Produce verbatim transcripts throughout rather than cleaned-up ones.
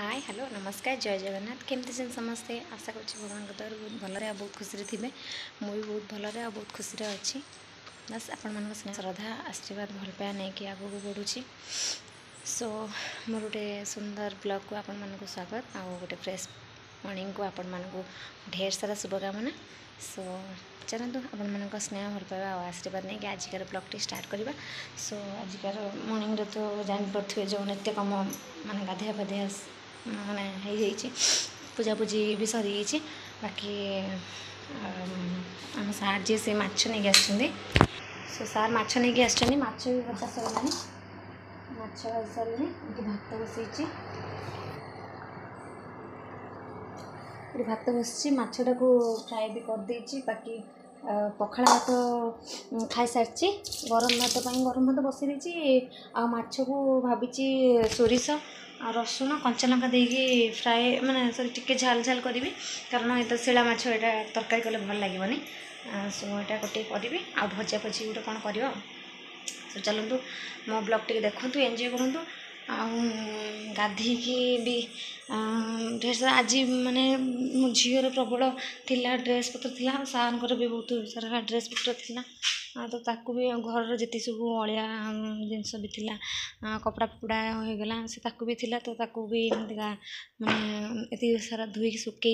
Hi hello नमस्कार जय जगन्नाथ केमती छन समस्ते आशा कर भगवान दयार बहुत भल बहुत खुशी थे मुझे बहुत भल बहुत खुशी अच्छी बस आपण मान श्रद्धा आशीर्वाद भल पाया नहीं कि आगू बढ़ुची सो मोर गोटे सुंदर ब्लॉग को आपण मानक स्वागत आ गोटे फ्रेश मॉर्निंग को आपण मानक ढेर सारा शुभकामना सो चलते आपण मान स्नेह भल पाइबा आशीर्वाद नहीं कि आजिकार ब्लॉग टी स्टार्ट करवा सो आजिकार मॉर्निंग रे तो जापे जो नित्य कम मान गाधिया फाधिया माने हो पूजा पूजी भी सरी बाकी आम सार जी से माछ नहीं आसछन्ती सो सार माछ नहीं आसछन्ती माछ भी बचा सरलानी माछ सारे भात बसई भात बस मछटा को फ्राए भी कर देछि बाकी पखाड़ भात खाई सारी गरम भात गरम भात बसई देछि आ माछ को भाभी सोरिष आ रसुण कंचा लंका देकी फ्राए माने सॉरी टिके झाल झाल करी कारण ये तो शिला माछ एटा तरकारी कले भल लागबनी सो एटा गोटे करी आ भजा भजी गोटे कौन कर सो चलतु मो ब्लॉग टी देखु एंजॉय करूँ गाधीकी भी ढेर सारा आज माने मो झीर प्रबल थिला ड्रेस पत्र थिला सार भी बहुत सारा ड्रेस पत्र थिला तो ताकू भी घर जिते सब अलिया जिनस भी थिला कपड़ा फपड़ा हो गला से ताकू भी थिला तो ताकू भी एमतीका माने एति सारा धुई सुकई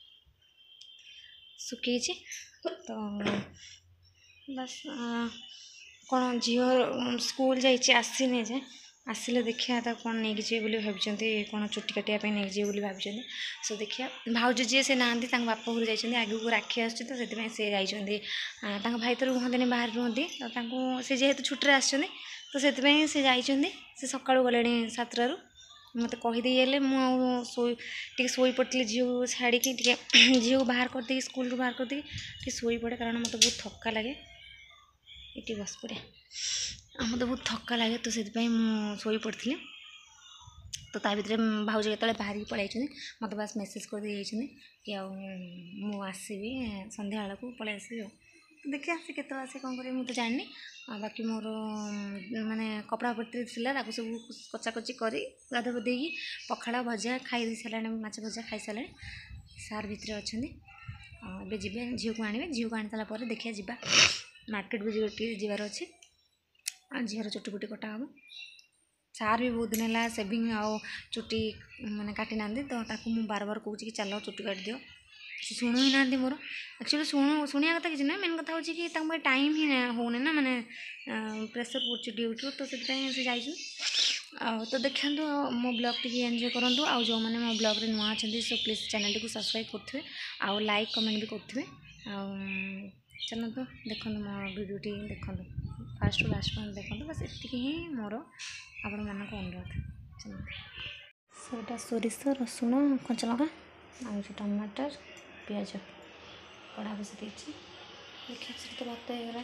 सुकई तो बस कौन झील स्कूल जाइए आसीने जे आसिले देखिया था कौन नहीं जी बोली भाई कौन चुटी काटिया नहीं जी बोली भाई सो देखिया भाउज जी से ना बाप घर जाइए आगे को राखी आस तो से जाइए भाई तो रुहते बाहर रुहति तो से जेहेतु छुट्टी आसते तो से जाइए से सका गले सातटू मत कहीदे मुझे शोई पड़ी झील को छाड़ी झील को बाहर करदे स्कूल बाहर करदे शोई पड़े कारण मत बहुत थका लगे ये बस पड़े मत बहुत थका लगे तो से शोई पड़ी तो ता भर भाउज जो बाहर पलि मत बस मेसेज कर दे कि आसबि संध्या बेला को पलि आसबि तो देखिए आसे केत आसे कौन कर मुझे जानी बाकी मोर माने कपड़ा पत्र थी सब कचाकची कर गाधा गाधे पखाड़ भजा खाई सारे माछ भजा खाई सारे सार भितर अच्छा ए जी झील को आने झील को आनी सारापर देखिए जा मार्केट भी जीवार अच्छे झीर चुटी फुटी कटा हम सार भी बहुत दिन है सेविंग आउ चुटी माने काटी ना तो ताकू मु बार बार कहूँ कि चलो चुटी काट दियो शुणु ही ना मोर एक्चुअली शुणु शुणिया कथा कि ना मेन कथा होची कि तक टाइम ही ना होने ना माने प्रेसर पड़े ड्यूटी तो से जाइए तो देखा मो ब्लॉग टी एंजॉय करूँ आउ जो मैंने मो ब्लॉग रे नुआ अच्छा सो प्लीज चैनल टी सब्सक्राइब करेंगे आउ लाइक कमेंट भी करेंगे चलते देखो मो वीडियो टी देखो फास्ट टू लास्ट पॉइंट देखो बस इतनी ही मोर आपण मानक अनुरोध चलते सोरिष रसुण कंचा लंका आ टमाटर पियाज कड़ा बस देखिए तो भात हो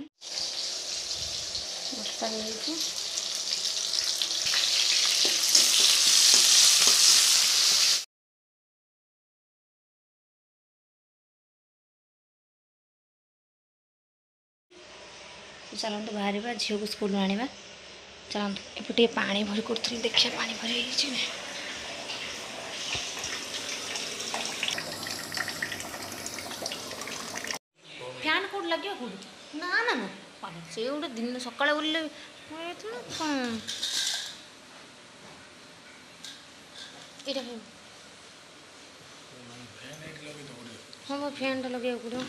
बर्षा हो चलते बाहर झील को स्कूल आने चलते एपटे पानी भरी कर देखिए पानी भरी फैन कौट लगे कौट ना ना ना से गोटे दिन सका बोले कौन हाँ फैन लगे पड़ो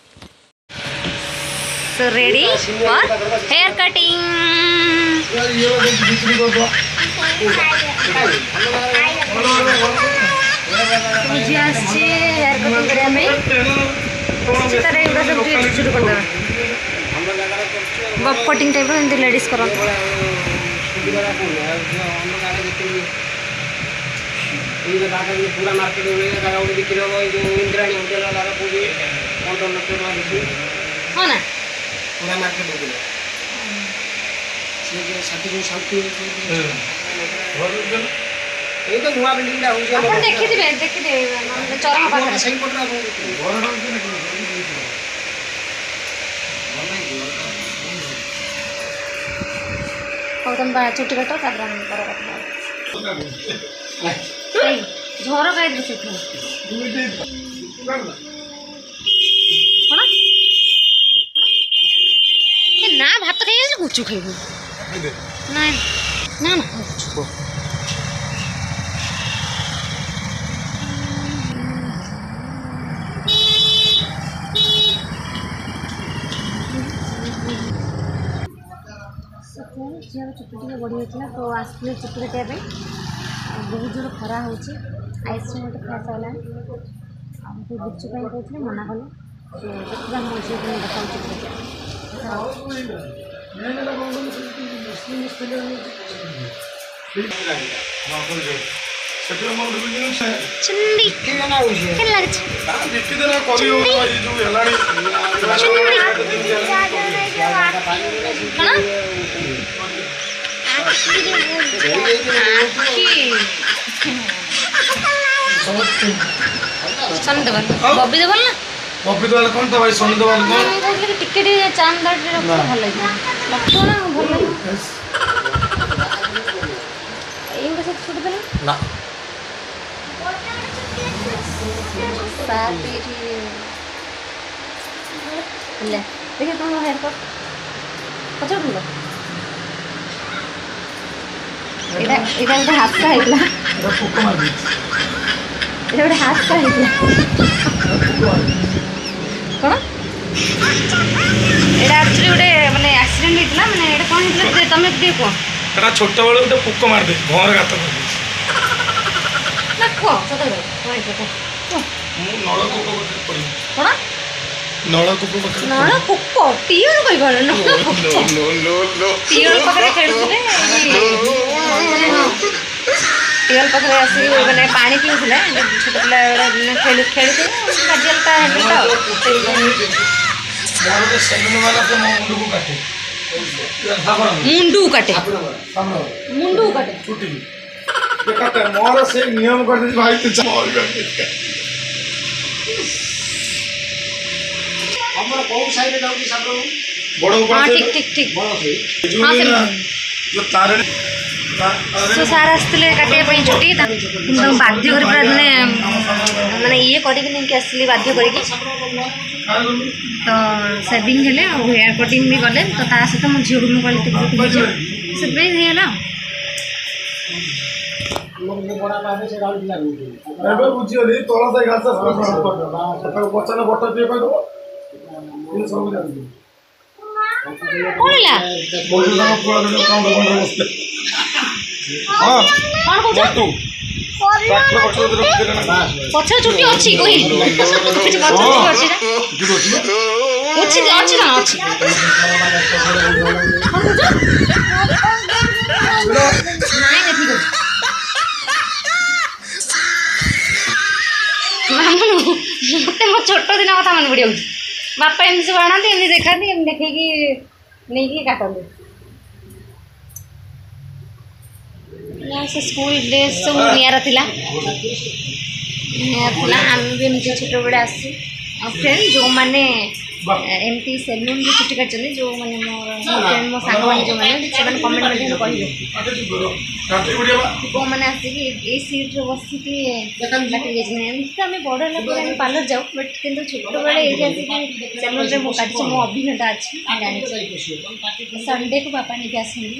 So ready for hair cutting. मुझे आज से हेयर कटिंग करने में इसी तरह इधर सब चीज शुरू कर देना बब कटिंग टाइप में लेडीज करो पूरा मार्केट में बिक्री हो इंद्राणी होटेल हाँ ना पूरा मार्केट हो गया से साथी को साथी ए तो नुआ बिल्डिंग ला हो अपन देखि दिबे देखि दे चरम पाखरे सही पटरा घर नाम के और तुम चुट्टी काटो तापर हम पर झर गाई से ना भात खाई गुचु खाइबू ना ना ना झील चुटी टे बढ़ी होता तो आसते चुटी काटिया बहुत जोर खरा हो आइसक्रीम गोटे खाई सारा आमको गुपचुप कहते मना कले देखा मो झील देखा चुटी चुंडी सोनी देवाल बबी देवाल ना बबी देवाल कौन था भाई सोनी देवाल कौन कहते टिके टिके चांद दाड़ी भल लगे लक्ष्मण भल लगे ये सब छुट देना ना देखिए तुम हेयर कट पचास लो इधर इधर गोटे हाथ है गोटे हाथ है कौन एटा एक्चुअली गोटे माने एक्सीडेंट होता माने एटा कौन होता तुम किए कह एटा छोट बेले गोटे पोक मार दे घर गात कर ना कह सत नलकूप कौन नलकूप नलकूप टीओल कह टीओल पाखे खेलुले टीओल पाखे आसिक मैंने पानी पीऊले छोट पिला खेलु खेलुले मुंडू काटे मुंडू काटे छुट्टी मोर से नियम कर दे भाई तू हमर कोन साइड जाउ की सब बड़ ऊपर हां ठीक ठीक ठीक बड़ से हां जो तारे सो सार आसते काटे छुट्टी बाध्य कर मैंने मैंने ये करके आसली बाध्य करके तो सेविंग हेले हेयर कटिंग भी गले तो ता सहित मो झील को मुझे से गला बुझी तला से घास बच्चा बटर दिए कह पछर छुट्टी अच्छी कहली अच्छी अच्छी कौन अच्छी मत मो छोट दिन कथा मन पड़ा बापा एमती सब आना एमती देखा देखे नहीं काटते से स्कूल ड्रेस सब नियारा थिला नियारा थिला आम भी एमती छोट बड़े आसू फ्रेंड जो मैंने एमती सेलून भी छुट्टी काटते जो मैंने मोर फ्रेंड मो सांग मैंने जो मैंने से कमेंट में कहे को मैंने आसिक ये सीट बसिकी काटी जाए आम बड़ है पार्लर जाऊ बट कितु छोट बेले ये आसिक सेलून में मुझे काटी मो अभिज्ञता अच्छी जानी संडे को बापा नहीं आसती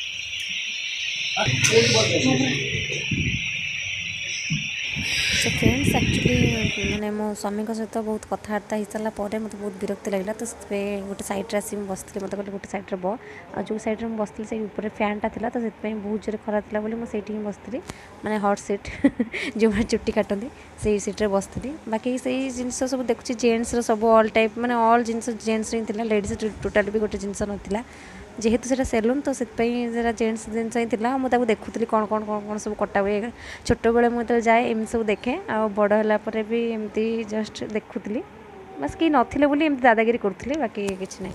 सो फ्रेंड्स एक्चुअली मैंने मो स्वामी सहित बहुत कथबार्ता हो सारा पर मतलब बहुत विरक्ति लगे तो गोटे सैड्रे आसी बस मतलब कहते गोटे सैड्रे बो आ जो सैड्रे बसती से ऊपर फैनटा था तो बहुत जोर खरा था बोली मुझे बसती मैंने हॉट सीट जो मैंने चुट्टी काटती से सीट्रे बसती बाकी से जिनस सब देखुची जेन्ट्स सब ऑल टाइप मैंने ऑल जिनस जेन्ट्स ही लेडीज टोटाल भी गोटे जिनस नाला जेहेतु से सेलून तो से जेन्ट्स जिनस ही मुझे देखुली कौन कौन कौन कौन सब कटा हुए छोट बेले मुझे जाए एम सब देखे आ बड़ है भी एमती जस्ट देखुली बस कहीं नथिले बोली एमती दादागिरी करुँगी बाकी किसी ना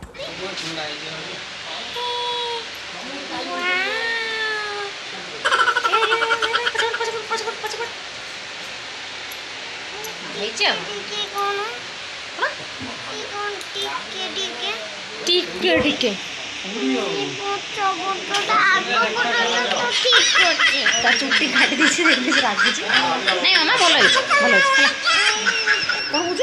टिके टिके ତା ଚୁଟି କାଟି ଦେଇଛି ଦେଖିଲି ସେ ରାଗୁଛି। ନାଇଁ ମାମା ଭଲ ହେଇଛି ଭଲ ହେଇଛି ହେଲା। କ'ଣ କହୁଛୁ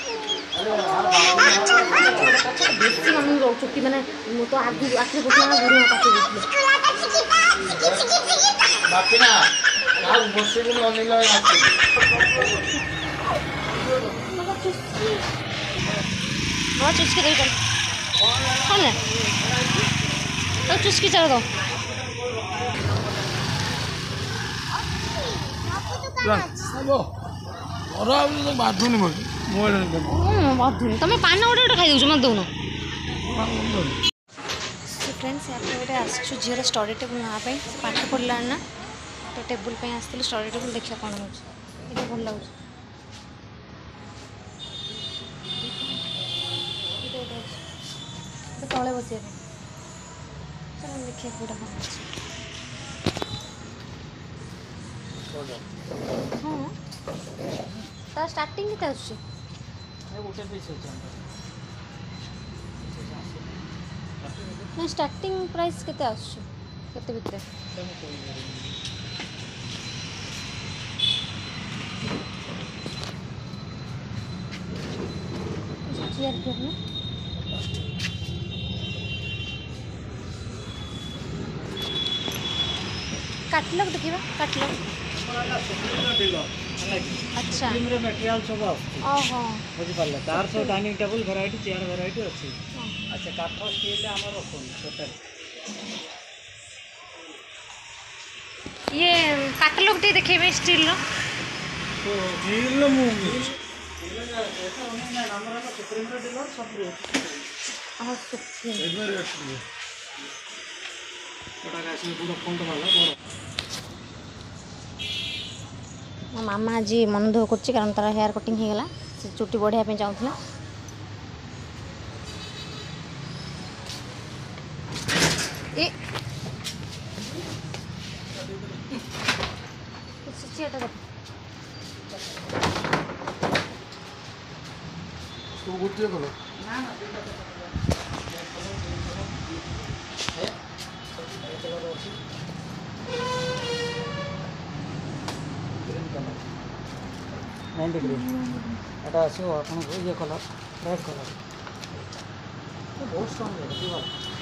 ବେଶୀ ମାମୁଁ ଚୁଟି ମାନେ ତ ଆଗୁ ଆଖିରେ ପକେଇ ଗୁରୁମା ପାଖରେ ଦେଇଥିଲେ। बहुत चुस्की दे चल हाँ ना तो चुस्की चल दो बाधुनी बाधुनी तुम पान गोटे गोटे खाई दौच मत दौन फ्रेंड्स यहाँ गोटे आसु झीर स्टडी टेबुल ना पाठ पढ़ला ना तो टेबुल आसती स्टडी टेबुल देखिए कौन हो भल लगे तले बस चलो देखिए कौटा कौन हाँ तार स्टार्टिंग के स्टार्टिंग प्राइस केते आसुची केते भितरे चेयर करना कैटलॉग देखिबा कैटलॉग अच्छा मटेरियल सब ओहो बुझी पाले तार सब dining table variety chair variety अछि। अच्छा काठ स्टील हमर रखन टोटल ये कैटलॉग दे देखेबे स्टील रो तो स्टील मु ऐसा होने ना हमर ना सुप्रीम रो डीलर सब रे और सुप्रीम एडवर अछि ओटा का से पूरा फंड वाला बरो मो मामा आज मन दुख कर कारण तार हेयर कटिंग हो गला से चुट्टी बढ़िया चाहूला ए तो गोटे कल नाइन डिग्री एटा आसो आपन को ये कलर रेड कलर बहुत स्ट्रांग है दीवार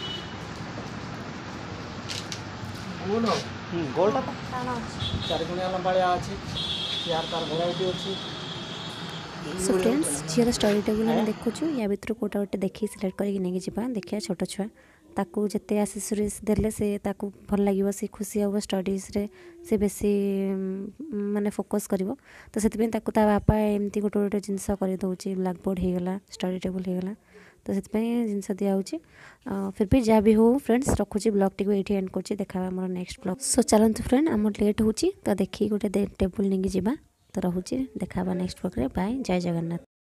गोल हम गोल्ड चार गुणिया लंबाळिया अछि यार तार वैरायटी अछि। सो फ्रेंड्स झीर स्टडी टेबुल आम देखुचु या भितर कोटा गोटे देखी सिलेक्ट करके नहीं जावा देखिया छोट छुआ ताकू जिते आसेसरीज देले से ताकू भल लगे से खुशी हम स्टडीज रे से बेसी माने फोकस करिवो तो सेति ताकू ता बापा एमती गोटे गोटे जिनस कर दउची ब्लैक बोर्ड हो गला स्टडी टेबुल हो गला तो से जिनस दिया होची फिर भी जहाँ भी हो फ्रेंड्स रखुची ब्लॉग टी ये एंड कर देखा मोर नेक्स्ट ब्लॉग। सो चलते फ्रेंड आम लेट होची तो देखी गोटे टेबुल नहीं जावा तो रोचे देखा नेक्स्ट ब्लॉग रे बाय जय जगन्नाथ।